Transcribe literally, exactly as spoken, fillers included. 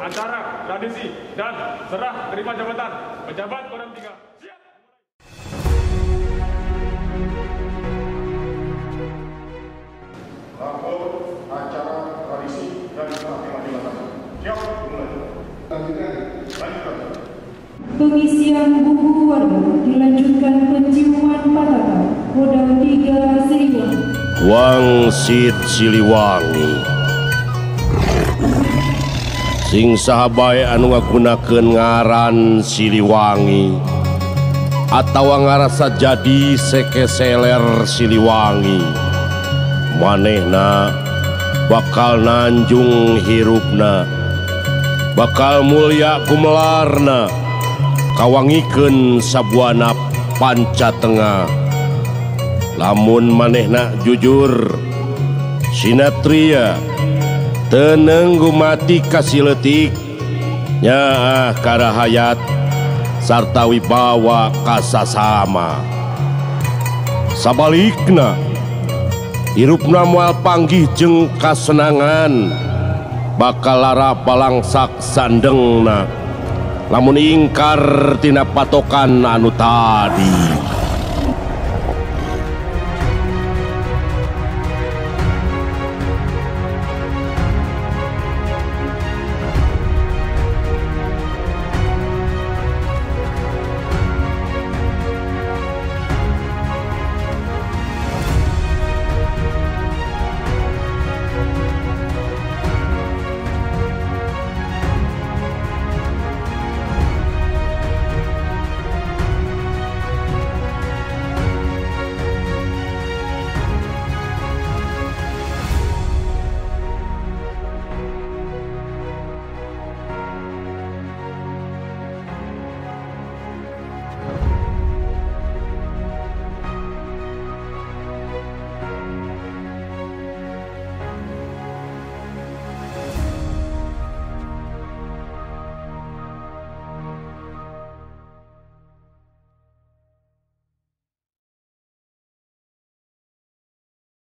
acara, tradisi, dan serah terima jabatan pejabat Kodam tiga. Siap. Lapor acara, tradisi, dan serah terima jabatan. Siap, mulai. Lanjutkan. Lanjutkan. Pengisian buku warga dilanjutkan penciuman pataka Kodam tiga Siliwangi. Wangsit Siliwangi sing sahabae anu ngagunakeun ngaran Siliwangi atawa ngarasa jadi sekeseler Siliwangi, manehna bakal nanjung hirupna, bakal mulya gumelarna, kawangikeun sabuana panca tengah. Lamun manehna jujur sinatria teneng gumati kasiletik nyaah karahayat sarta wibawa kasasama. Sabalikna hirupna moal panggih jeung kasenangan, bakal lara balangsak sandengna lamun ingkar tina patokan anu tadi.